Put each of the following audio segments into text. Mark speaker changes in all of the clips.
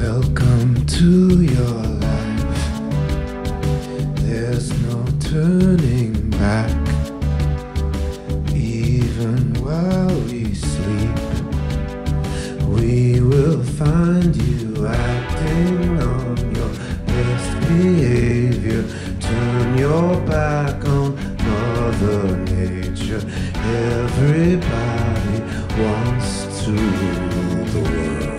Speaker 1: Welcome to your life. There's no turning back. Even while we sleep, we will find you acting on your best behavior. Turn your back on Mother Nature. Everybody wants to rule the world.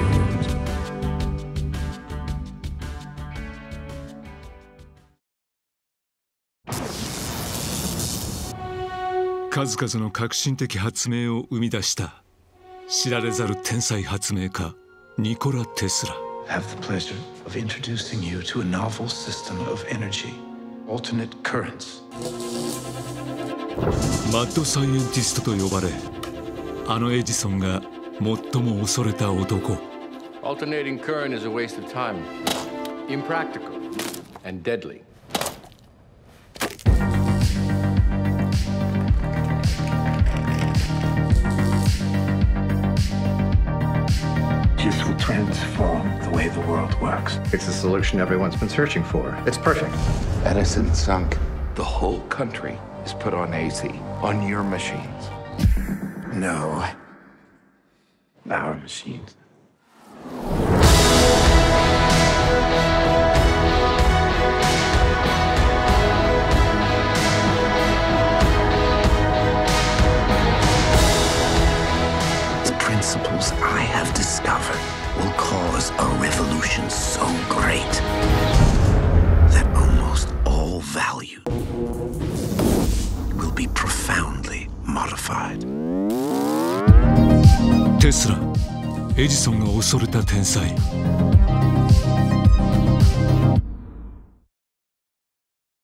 Speaker 2: 数々の革新的発明を生み出した知られざる天才発明家ニコラ・テスラ。
Speaker 1: Have the pleasure of introducing you to a novel system of energy, alternate currents.
Speaker 2: マッドサイエンティストと呼ばれ、あのエジソンが最も恐れた男。
Speaker 3: Alternating current is a waste of time, impractical, and deadly.
Speaker 1: This will transform the way the world works.
Speaker 4: It's the solution everyone's been searching for. It's perfect.
Speaker 1: Edison sunk.
Speaker 5: The whole country is put on AC, on your machines.
Speaker 1: No. Our machines.
Speaker 6: The principles I have discovered will cause a revolution so great that almost all value will be profoundly modified.
Speaker 2: テスラ、エジソンが恐れた天才。